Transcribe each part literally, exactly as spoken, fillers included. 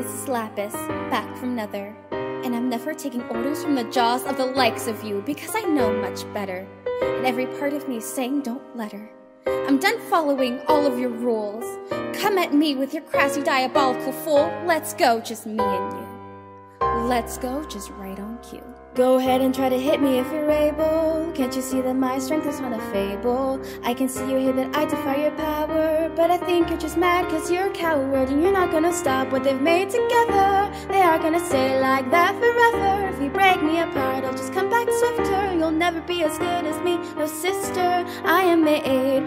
Missus Lapis, back from Nether. And I'm never taking orders from the jaws of the likes of you, because I know much better. And every part of me is saying don't let her. I'm done following all of your rules. Come at me with your crass, you diabolical fool. Let's go, just me and you. Let's go, just right on cue. Go ahead and try to hit me if you're able. Can't you see that my strength is not a fable? I can see you here that I defy your power, but I think you're just mad cause you're a coward, and you're not gonna stop what they've made together. They are gonna stay like that forever. If you break me apart, I'll just come back swifter. You'll never be as good as me, no sister. I am made of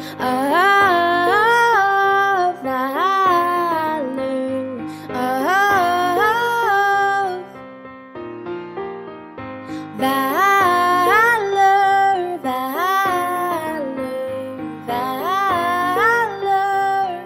valor, of valor, valor, valor.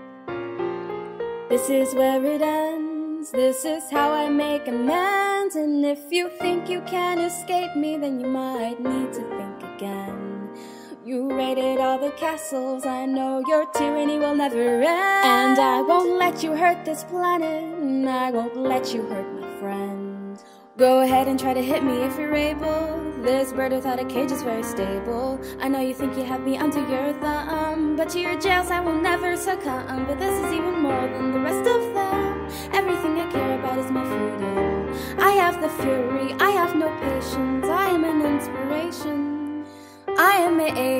This is where it ends. This is how I make amends. And if you think you can escape me, then you might need to think again. You raided all the castles, I know your tyranny will never end. And I won't let you hurt this planet, and I won't let you hurt my friend. Go ahead and try to hit me if you're able. This bird without a cage is very stable. I know you think you have me under your thumb, but to your jails I will never succumb. But this is even more than the rest of them. Everything I care about is my freedom. I have the fury, I have no patience. I am an inspiration. I am a